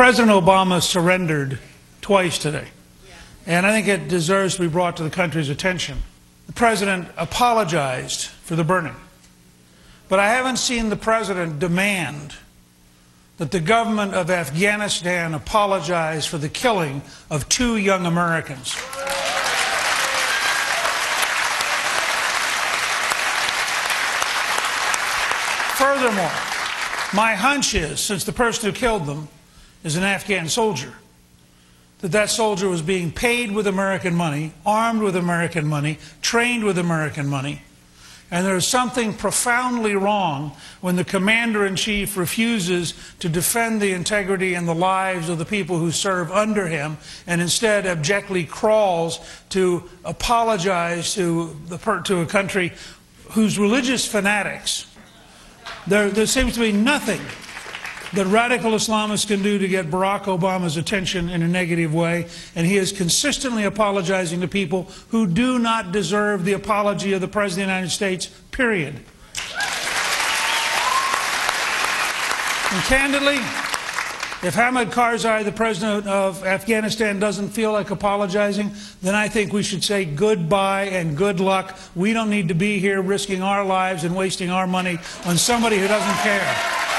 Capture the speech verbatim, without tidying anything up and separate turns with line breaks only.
President Obama surrendered twice today, and I think it deserves to be brought to the country's attention. The President apologized for the burning, but I haven't seen the President demand that the government of Afghanistan apologize for the killing of two young Americans. Furthermore, my hunch is, since the person who killed them is an Afghan soldier, that that soldier was being paid with American money, armed with American money, trained with American money, and there is something profoundly wrong when the commander-in-chief refuses to defend the integrity and the lives of the people who serve under him, and instead abjectly crawls to apologize to, the, to a country whose religious fanatics. There, there seems to be nothing that radical Islamists can do to get Barack Obama's attention in a negative way, and he is consistently apologizing to people who do not deserve the apology of the President of the United States, period. And candidly, if Hamid Karzai, the President of Afghanistan, doesn't feel like apologizing, then I think we should say goodbye and good luck. We don't need to be here risking our lives and wasting our money on somebody who doesn't care.